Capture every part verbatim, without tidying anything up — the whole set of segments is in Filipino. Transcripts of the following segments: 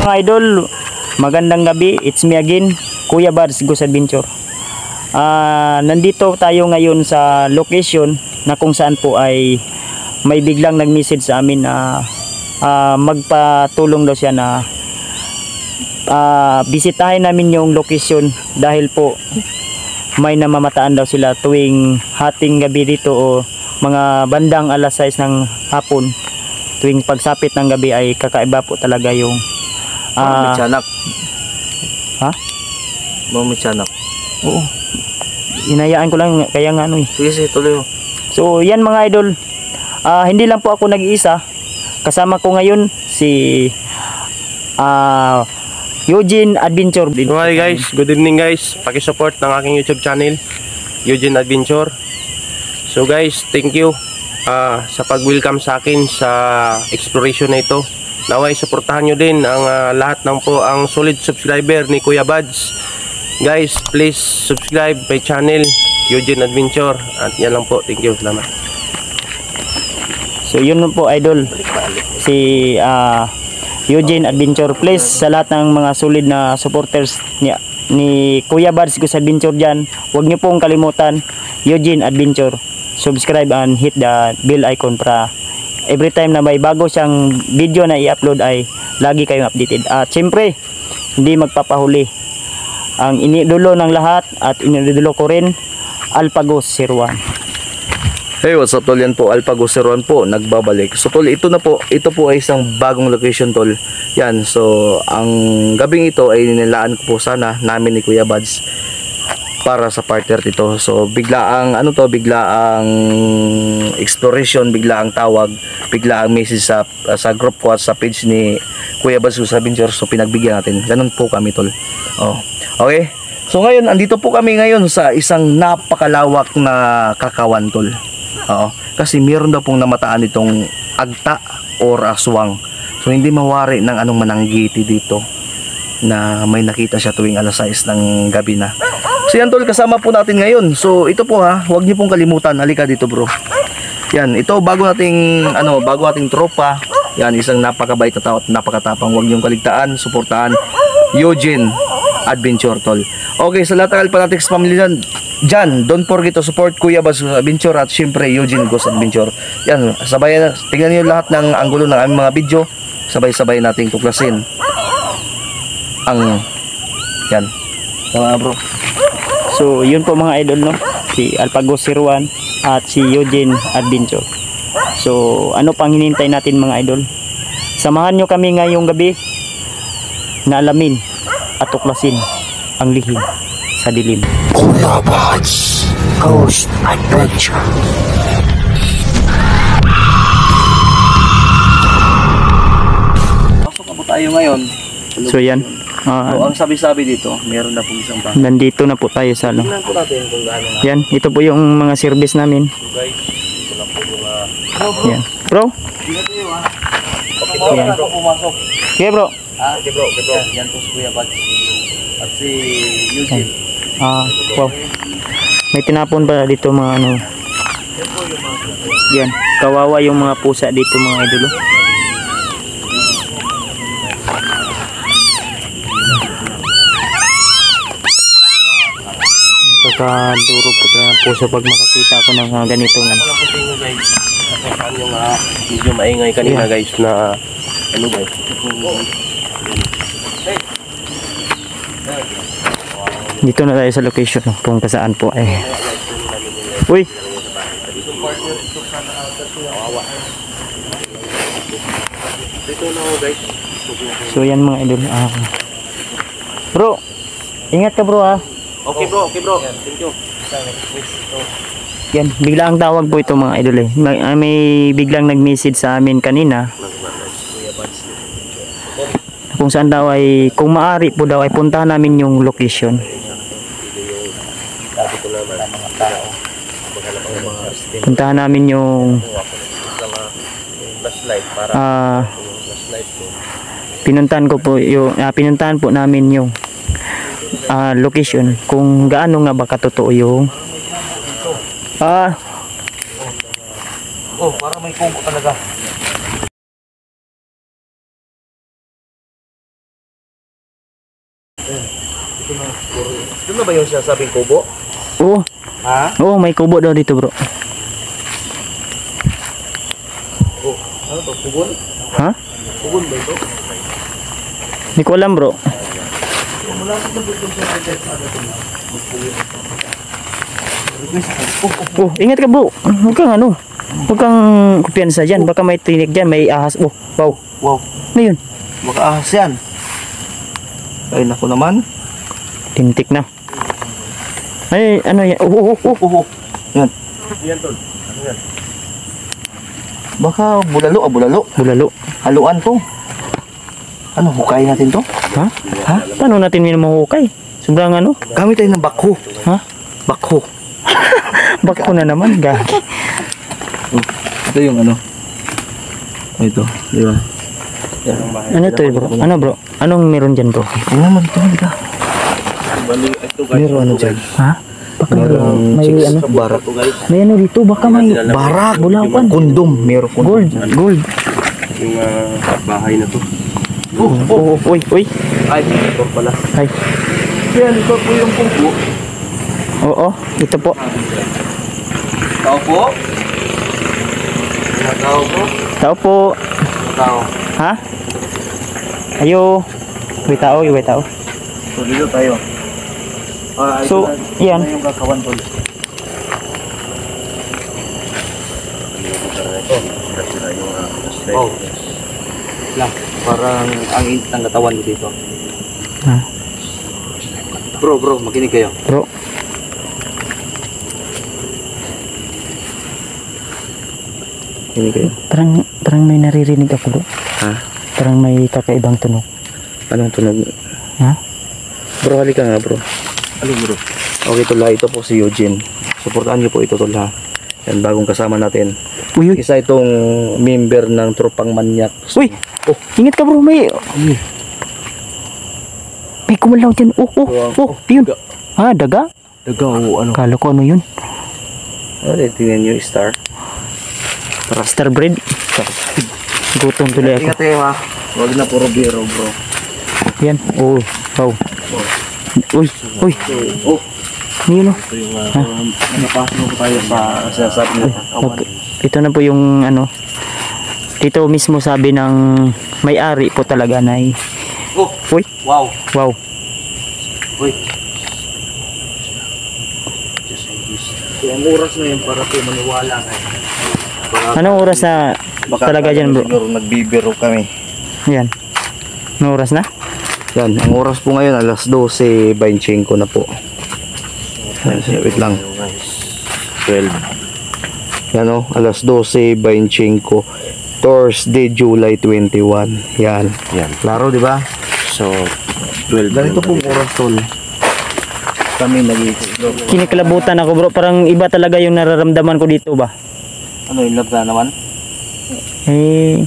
mga idol, magandang gabi. It's me again, Kuya Bads Ghost Adventure. Uh, nandito tayo ngayon sa location na kung saan po ay may biglang nag-message sa amin na uh, magpatulong daw siya na uh, bisitahin namin yung location dahil po may namamataan daw sila tuwing hating gabi dito o mga bandang alas sais ng hapon. Tuwing pagsapit ng gabi ay kakaiba po talaga yung uh, Mamichanak. Ha? Mamichanak. Oo. Hinayaan ko lang kaya nga ano eh. Sige, sige, tuloy mo. So yan mga idol, uh, hindi lang po ako nag-iisa. Kasama ko ngayon si uh, Eugene Adventure. Hi guys, good evening guys. Paki-support ng aking YouTube channel, Eugene Adventure. So guys, thank you uh, sa pag-welcome sa akin sa exploration na ito. Naway suportahan nyo din ang uh, lahat ng po ang solid subscriber ni Kuya Bads. Guys, please subscribe my channel, Eugene Adventure. At yan lang po, thank you, salamat. So yun po idol, si uh, Eugene Adventure. Please sa lahat ng mga solid na supporters niya ni Kuya Bads Ghost Adventure dyan, huwag niyo pong kalimutan Eugene Adventure. Subscribe and hit the bell icon para every time na may bago siyang video na i-upload ay lagi kayong updated. At syempre, hindi magpapahuli. Ang inidulo ng lahat at inidulo ko rin, Alpagos zero one. Hey, what's up tol? Yan po, Alpagos zero one po, nagbabalik. So tol, ito na po, ito po ay isang bagong location tol. Yan, so ang gabing ito ay nilaan ko po sana namin ni Kuya Bads para sa partner dito. So bigla ang ano to, bigla ang exploration, bigla ang tawag, bigla ang message sa sa group ko at sa page ni Kuya Bads Ghost Adventure. So pinagbigyan natin. Ganun po kami tol. Oh. Okay. So ngayon andito po kami ngayon sa isang napakalawak na kakawan tol. Oo. Kasi meron daw pong namataan itong agta or aswang. So hindi mawari ng anong mananggiti dito na may nakita siya tuwing alas sais ng gabi na. So yan tol, kasama po natin ngayon. So ito po ha, huwag niyo pong kalimutan. Halika dito bro. Yan, ito bago nating ano, bago ating tropa. Yan, isang napakabait na tao at napakatapang. Huwag niyong kaligtaan, suportahan Eugene Adventure tol. Okay, sa lahat ng Alpanatics family dyan, dyan, don't forget to support Kuya Bads Adventure at syempre Eugene Ghost Adventure. Yan, sabay na, tingnan niyo lahat ng anggulo ng aming mga video. Sabay-sabay nating tuklasin ang yan. Tama bro. So yun po mga idol no, si Alpagos zero one at si Eugene Adventure. So ano pang hinintay natin mga idol? Samahan nyo kami ngayong gabi na alamin at tuklasin ang lihim sa dilim. Kuya Bads Ghost Adventure. Pasok na po tayo ngayon. So yan. Uh, so, ang sabi-sabi dito, meron na po isang bahay. Nandito na po tayo sa ano. Tingnan po natin kung gaano na. Yan, ito po yung mga service namin. So guys, ito na po yung uh... Yan. Bro? Tingnan tayo ha. Okay po, yan. Ako pumasok. Okay bro. Ah, okay bro, okay bro. Yan po si Kuya Bads. At si Eugene. Ah, wow. May tinapon pa dito mga ano. Yan po yung mga... Yan, kawawa yung mga pusa dito mga idolo. Nakakaduro po na puso pag makakita ako ng uh, ganitong ano. Walang puting mo guys. Kasi saan yung uh, medyo maingay kanina Yeah. guys na ano guys. Hey. Dito na tayo sa location no, kung saan po eh. Uy! Dito na ako guys. So yan mga idol. Ah. Bro, ingat ka bro ha. Okay bro, okay bro. Thank you. Yan, bigla ang tawag po ito mga idol eh. May, ah, may biglang nag-message sa amin kanina. Kung saan daw ay, kung maaari po daw ay puntahan namin yung location. Puntahan namin yung ah, pinuntahan ko po yung ah, pinuntahan po namin yung ah, location kung gaano nga ba katotoo yung ah oh, para may kubo talaga. Ito na, puro. Ito na ba yung sinasabing kubo? Oo. Ha? Oo, may kubo daw dito, bro. Oh, ano to? Kubon? Ha? Kubon ba ito? Hindi ko alam, bro. Malapit na dito sa project sa atin. Oh, ingat ka, bro. Huwag kang ano. Huwag kang kumpiyansa dyan. Baka may tinik dyan, may ahas. Oh, wow. Wow, Ano yun? baka ahas yan. Ay, naku naman. Tintik na. Ay, ano yan? Oh, oh, oh. Oo. Yan. Yan tol. Ano yan? Baka bulalo, ah, bulalo. Bulalo. Haluan to. Ano, hukayin natin to? Ha? Ha? Paano natin yun mahukay? Sobrang ano? Gamit tayo ng bakho. Ha? Bakho. Bako na naman, gagi. Oh, ito yung ano. Ito, di ba? Yan. Ano to, bro? Ano, bro? Anong meron dyan, bro? Ano mo dito, dito. Meron ano dyan? Ha? Baka Merong may chicks ano? sa barak. May ano dito, baka may Barak. bulawan. Kondom. Meron kondom. Gold, gold. Yung uh, bahay na to. Oh, Oh, oh, uy, uy. ay, ito pala. Ay. Yan, ito po yung pungko. Oo, ito po. Tao po. Tao po. Tao po. Tao. Ha? Ayo. Uy, tao, uy, tao. So, dito tayo. Ah, ito So, na- yan. ito na yung kakawan tol. Oh. Lang, parang ang init ng katawan ko dito. Ha? Bro, bro, makinig kayo. Bro, Makinig kayo. parang, parang may naririnig ako, bro. Ha? Parang may kakaibang tunog. Anong tunog? Ha? Bro, halika nga bro. Halika bro. Okay tol ha, ito po si Eugene. Supportahan niyo po ito tol ha. Yan, bagong kasama natin. Uy, uy. Isa itong member ng tropang manyak. Uy! Oh, ingat ka, bro. May, may kumalaw dyan. Oh, oh, oh. Yun. Ha, daga? Daga o ano? Kala ko ano yun. Ano, tingnan niyo star. Star bread. Gutom tuloy ako. Ingat kayo ha. Huwag na puro biro bro. Yan. Oh, wow. Uy, uy. Oh, Ano yun, oh? ito yung uh, napasok po tayo sa sinasabi na kawan. Mag- ito na po yung ano. Dito mismo sabi ng may-ari po talaga na ay, Oh, uy, wow. wow. Uy. So, ang oras na yun para po maniwala kayo. Baka, Anong oras na baka talaga dyan, bro? Siguro nagbibiro kami. Yan. Anong oras na? Yan, ang oras po ngayon alas dose twenty-five na po. Yan, wait lang. twelve. Yan o, alas dose twenty-five. Thursday, July twenty-one. Yan. Yan. Klaro, di ba? So, twelve. Ganito pong oras tol. Kami nag-iikot. Kinikilabutan ako, bro. Parang iba talaga yung nararamdaman ko dito ba? Ano yung love na naman? Eh,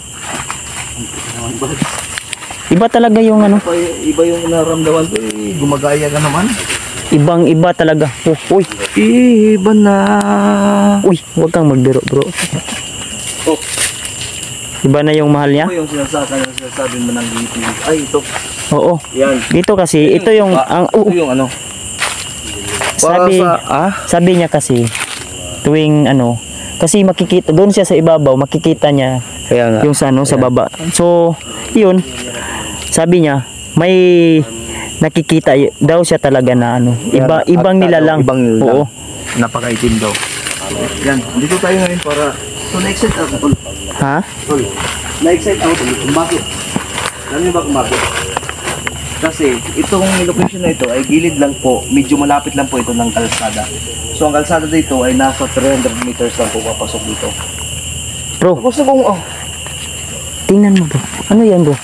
iba talaga yung ano. Iba, iba yung nararamdaman ko eh. Gumagaya ka naman. Ibang iba talaga. Oh, uy, Iba na. uy, huwag kang magbiro, bro. Oh, Iba na yung mahal niya. ito yung sinasabi, sinasabi mo ng ngiti. Ay, ito. Oo. Yan. Dito kasi, ito yung, Ah, ang, ito oh, yung ano. Para sabi, sa, ah? sabi niya kasi, tuwing ano, kasi makikita, doon siya sa ibabaw, makikita niya Kaya nga. yung sa ano, sa baba. So, yun, sabi niya, may nakikita y- daw siya talaga na ano, iba, Yan, ibang at- nilalang. Ibang nilalang. Oo. Napakaitim daw. Yan. Dito tayo ngayon para, so na-excite ako tol. Ha? Tol. Na-excite ako tol. Kung bakit? Alam niyo ba kung bakit? Kasi itong location na ito ay gilid lang po, medyo malapit lang po ito ng kalsada. So ang kalsada dito ay nasa three hundred meters lang po papasok dito. Bro, Gusto kong, oh, tingnan mo, bro. Ano yan, bro?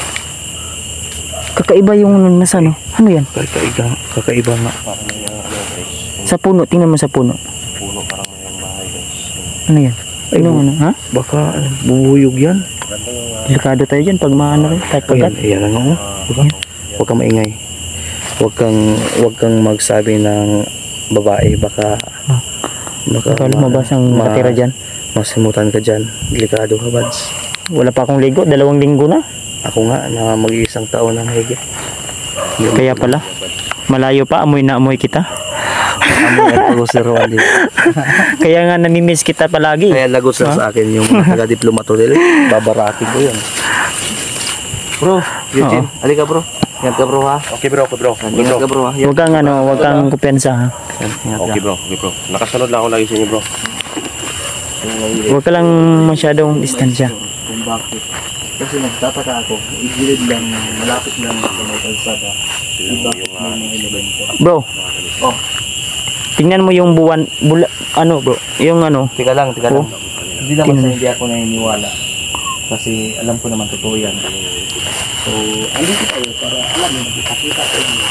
Kakaiba yung nasa ano. Ano yan? kakaiba, kakaiba nga. Sa puno, tingnan mo sa puno. Puno parang may bahay guys. Ano yan? Ano, ano, ha? Baka ano, bubuyog yan. Delikado tayo dyan pag maano rin, tayo kagat. Ayan, ayan ano, diba? Huwag kang maingay. Huwag kang, huwag kang magsabi ng babae, baka, baka Baka lumabas ang ma- nakatira dyan. masimutan ka dyan. Delikado ka, Bads. Wala pa akong ligo, dalawang linggo na. Ako nga, na mag-iisang taon na mahigit. Kaya pala. Malayo pa, amoy na amoy kita. Amoy Alpago Sir Juan dito. Kaya nga namimiss kita palagi. Kaya lagot lang sa akin yung mga taga-diplomato nila. Babarating ko yun. Bro, Eugene, halika bro. Ingat ka bro ha. Okay bro, okay bro. Okay, Ingat ka bro. bro ha. Yan. Huwag kang ano, huwag kang kupensa ha. Yan, ingat ka. Okay bro, okay bro. Nakasunod lang ako lagi sa inyo bro. Huwag ka lang masyadong distansya. Kung bakit. Kasi nagtataka ako, igilid lang, malapit lang sa may kalsada. Iba may mga elemento. Bro, Oh, tingnan mo yung buwan, bula, ano bro, yung ano, tika lang, tika lang. Oh. Hindi naman Tingnan. sa hindi ako naniniwala. Kasi alam ko naman totoo yan. So, andito tayo para alam mo, nakikita ko inyo.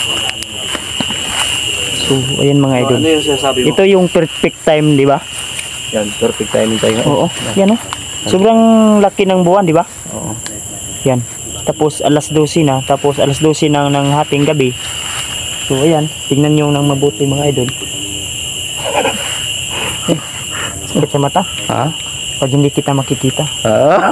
so ayan mga So, idol. ano yung sinasabi mo? Ito yung perfect time, di ba? Yan, perfect timing tayo ngayon. Oo, yan o. Sobrang laki ng buwan, di ba? Oo. Yan. Tapos alas dose na, tapos alas dose na ng hating gabi. So ayan, tingnan nyo nang mabuti mga idol. Eh, sakit sa mata. Ha? Pag hindi kita makikita. Ah?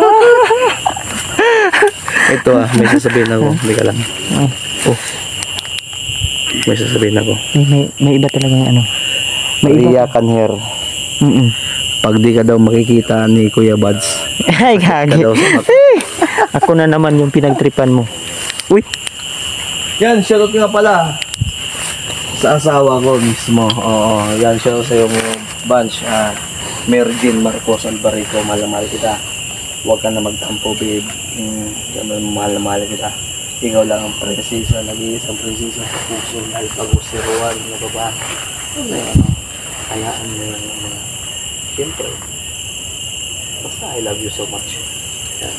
Ito ah, may sasabihin ako. Hindi ka lang. Ah, Oh. May sasabihin ako. may, may, may iba talagang ano. May iba. Maria Canher. Mm-mm. Pag di ka daw makikita ni Kuya Buds, Ay, ka gagi. daw sa mata. Ako na naman yung pinagtripan mo. Uy, Yan, shoutout nga pala sa asawa ko mismo. Oo, yan, shoutout sa yung bunch. Ah, Mergin Marcos Albarico, mahal na mahal kita. Huwag ka na magtampo, babe. Mm, ganun, mahal na mahal kita. Ikaw lang ang prinsesa, nag-iisang prinsesa sa puso. Alpago Sir Juan, ano ba ba? Ano na yan, ano? Hayaan mo yung mga... Siyempre, basta I love you so much. Yan.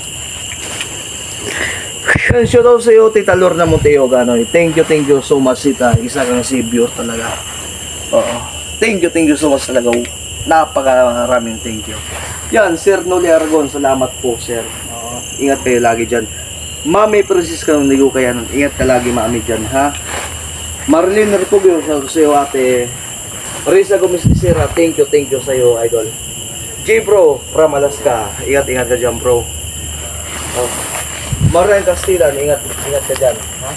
Yan, shoutout sa iyo, Tita Lorna Monteo, gano'n. Thank you, thank you so much, Tita. Isa kang savior talaga. Oo. Thank you, thank you so much talaga. Napakaraming thank you. Yan, Sir Noli Aragon, salamat po, Sir. Oo. Ingat kayo lagi dyan. Mami Francisca ng Ligo Kayanan, ingat ka lagi, Mami, dyan, ha? Marlene Ricubio, shoutout sa iyo, ate. Risa Gomez Sierra, thank you, thank you sa iyo, idol. J Bro, from Alaska, ingat, ingat ka dyan, bro. Oh. Marlene Castilan, ingat, ingat ka dyan, ha?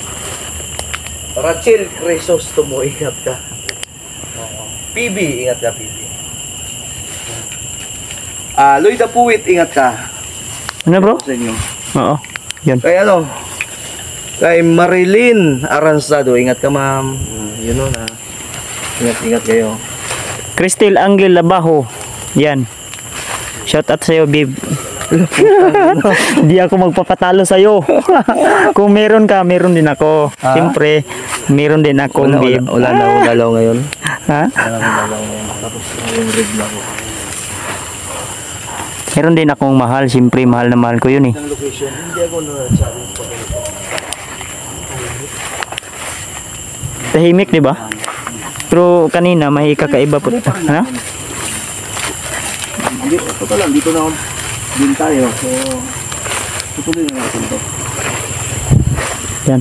Rachel Crisostomo, ingat ka. P B, ingat ka, P B. Ah, Lloyd Puwit, ingat ka. ano bro? Sa inyo. Oo, yan. Kay ano? Kay Marilyn Aransado, ingat ka, ma'am. Mm, yun o na. Ingat, ingat kayo. Cristel Angle Labajo. Yan. Shout out sa'yo, babe. Di ako magpapatalo sa'yo. Kung meron ka, meron din ako. Ah? Siyempre, meron din akong Wala, babe. wala, wala na akong dalaw ngayon. Ha? Wala akong dalaw ngayon. Tapos yung rig na ako. Meron din akong mahal. Siyempre, mahal na mahal ko yun eh. Ang location, hindi ako na-sabi pa ganito. Tahimik, di ba? Pero kanina, may kakaiba po. Ha? Hindi, ito pa lang. Dito na din tayo. So, tutuloy na natin ito. Yan.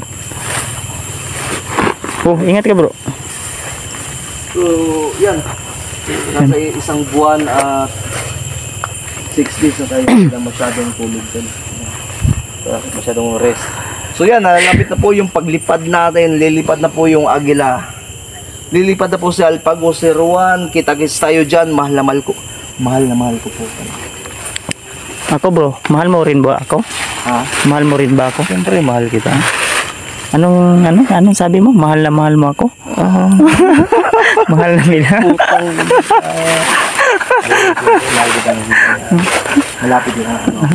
Oh, ingat ka bro. So, yan. Nasa isang buwan at six days na tayo na masyadong tulog din. Uh, masyadong rest. So yan, nalalapit na po yung paglipad natin. Lilipad na po yung Agila. Lilipad na po si Alpago Sir Juan. Kita-kits tayo dyan. Mahal na mahal ko. Mahal na mahal ko po. Ako bro, mahal mo rin ba ako? Ha? Mahal mo rin ba ako? Siyempre, mahal kita. Anong, ano, anong sabi mo? Mahal na mahal mo ako? Uh, Mahal na bila. putang. Uh, malapit din ang ano.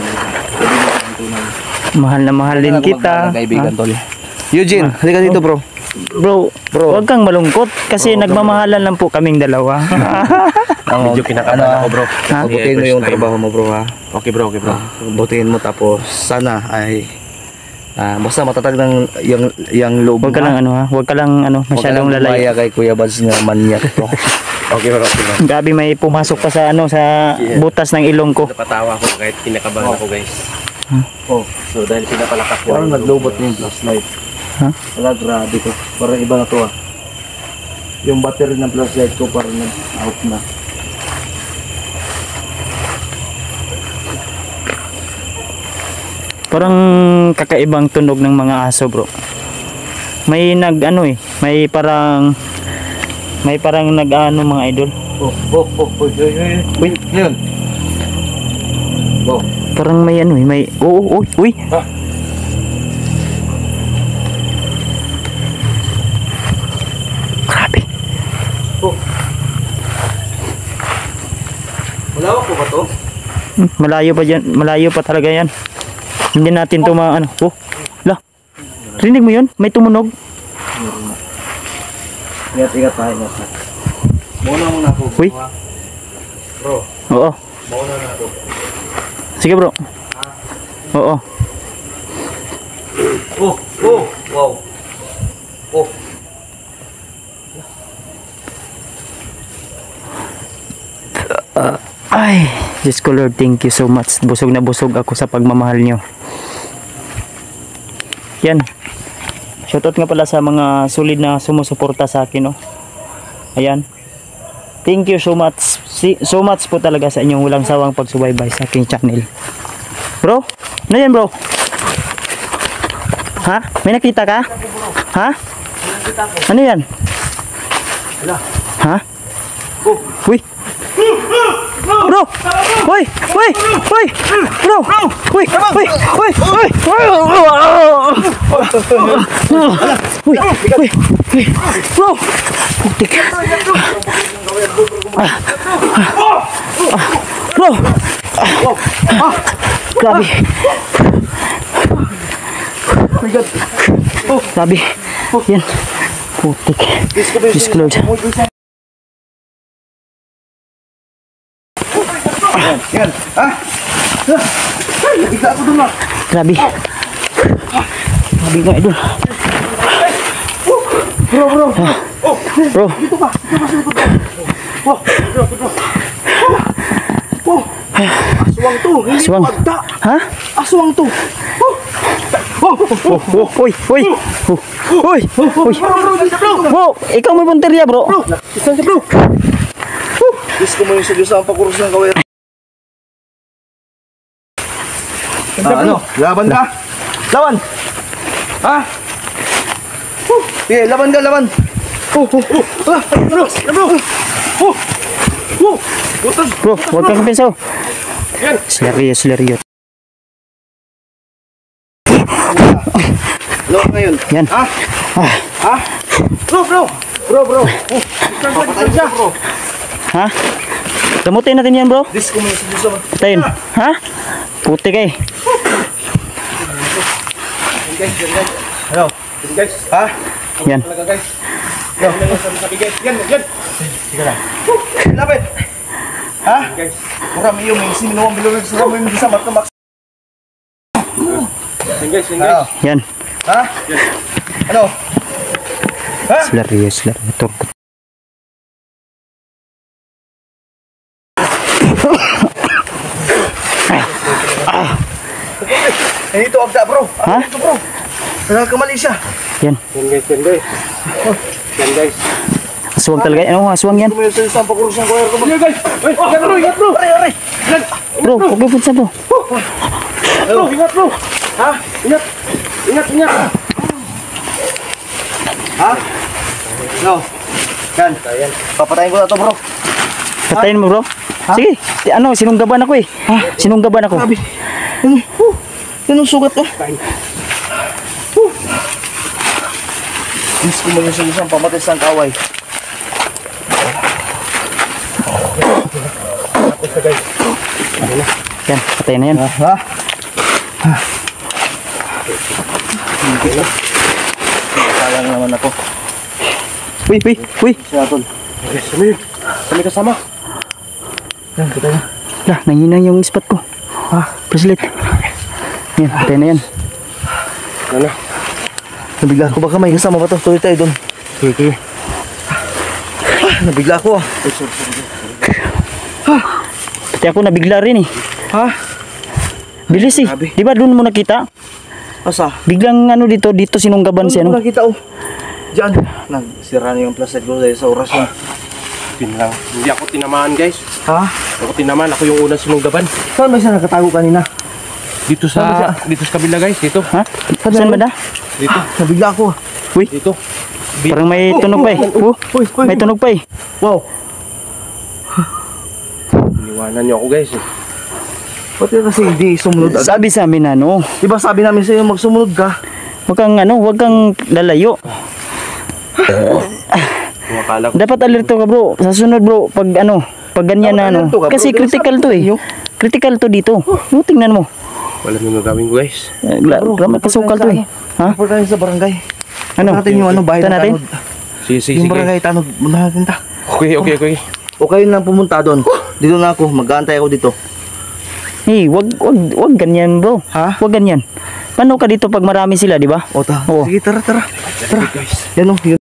Mahal na mahal din kita. Kaibigan, tol. Eugene, halika dito, bro. Bro, bro, huwag kang malungkot kasi nagmamahalan lang po kaming dalawa. Ang Medyo kinakabahan ako bro. Ha? Butihin mo yung trabaho mo, bro, ha? Okay bro, okay bro. Butihin mo, tapos sana ay ah, basta matatag ng yung yung loob Huwag ka mo, lang ha? ano ha, huwag ka lang ano, Huwag ka lang masyadong lalay. lumaya kay Kuya Buds nga manyak, bro. Okay bro, okay bro. Gabi may pumasok pa sa ano sa butas ng ilong ko. Napatawa ako kahit kinakabahan ako guys. Oh, So dahil pinapalakas ko. parang naglobot na yung flashlight. Ha? Wala, grabe to. Parang iba na to, ah. Yung battery ng flashlight ko parang nag-out na. Parang kakaibang tunog ng mga aso, bro. May nag ano eh, may parang may parang nag-ano mga idol. Oh, oh, oh, oh, oh, oh, Uy, yun. Oh, parang may ano eh, may oo, oh, oh, uy. ha? Grabe. Oh. Malawak po ba to? Hmm, Malayo pa dyan, malayo pa talaga yan. Hindi natin to ma ano. Oh, la. Rinig mo yun? May tumunog. Ingat-ingat tayo na sa. Muna muna po. Uy. Bro, Oo. mauna na to. Sige, bro. Oo. Oh, oh, wow. Oh. Ay, Diyos ko Lord, thank you so much. Busog na busog ako sa pagmamahal nyo. Yan. Shoutout nga pala sa mga solid na sumusuporta sa akin, no. Ayan. Thank you so much. Si, so much po talaga sa inyong walang sawang pagsubaybay sa aking channel. Bro, ano yan, bro? Ha? May nakita ka? Ha? Ano yan? Ha? Uy! Bro! Uy! Uy! Uy! Bro! Uy! Uy! Uy! Uy! Uy! Uy! Uy! Uy! Bro! Putik! Ah. Ah. Bro! Ah. Grabe! Grabe! Yan! Putik! Diyos ko Lord! Yan. Ha? Bigla ako dun ah. Grabe. Grabe nga idol. Bro, bro. Oh, Bro. dito ka. Dito ka sa likod ko. Oh, bro, bro. Oh. Aswang to. Hindi Aswang. pagda. Ha? Aswang to. Oh. Oh. Oh, oh, uy, uy. Oh, uy, uy. Bro, bro, dito bro. Bro, ikaw may punteriya, bro. Bro, isang ka bro. Diyos ko mo yung sa ang pakurus ng kaway. Ah, ano? Laban ka? Laban! Ha? Uh, sige, laban ka, laban! Oh, oh, oh! Ah, bro! Bro! Oh! Oh! Butas! Bro, huwag kang pinsaw. Seryo, seryo. Laban ngayon. Yan. Ha? Ah, Ha? Bro, bro! Bro, bro! Oh! Papatay siya, bro! ha? Gamutin natin yan, bro. Diyos ko mo yung sa Tayin. Ha? Putik eh. guys, yan guys. Ano? Yan guys. Ha? Yan. Talaga guys. Yo, sabi guys. Yan, yan. Sige lang. Lapit. Ha? Guys. Kurang iyo may sinuwang bilog sa mo yung bisa matamax. Yan guys, yan guys. Yan. Ha? Ano? Ha? Seryo, seryo. Turkot. Eh, ito agda bro. Ha? Ito bro. Nagkamali siya. Yan. Yan guys, yan guys. Yan guys. Aswang talaga. Ano, aswang yan. Kumail sa isang pakurus ng kuwer ko. Yan guys. Ay, ingat bro, ingat bro. Aray, aray. Bro, huwag mo pinsa, bro. Bro, ingat bro. Ha? Ingat. Ingat, ingat. Ha? No. Yan. Papatayin ko na to bro. Patayin mo, bro. Sige. Di- Ano, sinunggaban ako eh. Sinunggaban ako. Sabi. Ano? Uh, yan ang sugat ko. Uh. Diyos ko mo yung sulusang pamatay sa kaway. Yan, patayin na yan. Ha? Sayang naman ako. Uy, uy, uy. Sinatol. Kami. Kami kasama. Yan, kita na. Lah, nanginang yung spot ko. Ah, bracelet. Yan, patayin na yan. Ano? Nabigla ko baka may kasama ba ito? Tuloy tayo doon. Sige. Ah, nabigla ko ah. Pati ako nabigla rin eh. Ha? Bilis eh. Grabe. Di ba doon mo nakita? Asa? Biglang ano dito, dito sinunggaban siya, Ano no? nakita oh? Diyan. Nagsira na yung plastic ko dahil sa oras na. Tin lang. Hindi ako tinamaan guys. Ha? Ako tinamaan. Ako yung unang sinunggaban. Saan ba siya nakatago kanina? Dito sa, dito sa kabila guys, dito. Ha? Saan ba da? Dito, Nabigla ako. Uy, dito. parang may tunog pa eh. Oh, Uy, uy. may tunog pa eh. Wow. Iniwanan niyo ako guys. eh. Pati kasi hindi sumunod agad. Sabi sa amin ano, Diba sabi namin sa'yo magsumunod ka? wag kang ano, wag kang lalayo. Kung akala ko, Dapat alerto ka bro. Sa sunod bro, pag ano, pag ganyan na Dapat ano. alerto ka, bro. Kasi Di ba critical sabi to ko eh. sa'yo? Critical to dito. Oh, tingnan mo. wala nang gagawin ko guys. Eh, gra- Grabe kasukal to eh. Ha? Kapag tayo sa barangay. Ano? Punta natin yung ano, bahay Punta ng natin? tanod. Sige, sige, Yung sige. barangay tanod. Muna natin ta. Okay, okay, okay. O kayo na pumunta doon. Dito na ako. Mag-aantay ako dito. Hey, wag wag wag ganyan bro. Ha? Wag ganyan. Paano ka dito pag marami sila, di ba? O ta. Oo. Sige, tara, tara. Tara. Yan o. Yun.